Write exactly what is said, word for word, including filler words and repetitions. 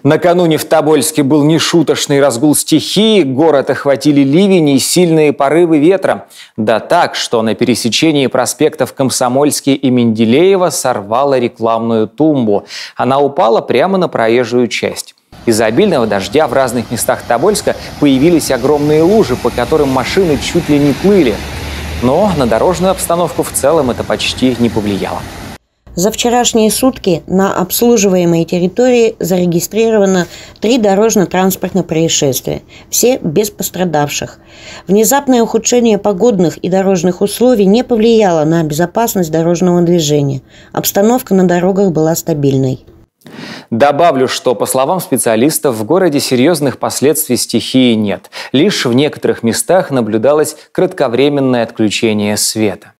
Накануне в Тобольске был нешуточный разгул стихии, город охватили ливень и сильные порывы ветра. Да так, что на пересечении проспектов Комсомольский и Менделеева сорвало рекламную тумбу. Она упала прямо на проезжую часть. Из-за обильного дождя в разных местах Тобольска появились огромные лужи, по которым машины чуть ли не плыли. Но на дорожную обстановку в целом это почти не повлияло. За вчерашние сутки на обслуживаемой территории зарегистрировано три дорожно-транспортных происшествия, все без пострадавших. Внезапное ухудшение погодных и дорожных условий не повлияло на безопасность дорожного движения. Обстановка на дорогах была стабильной. Добавлю, что, по словам специалистов, в городе серьезных последствий стихии нет. Лишь в некоторых местах наблюдалось кратковременное отключение света.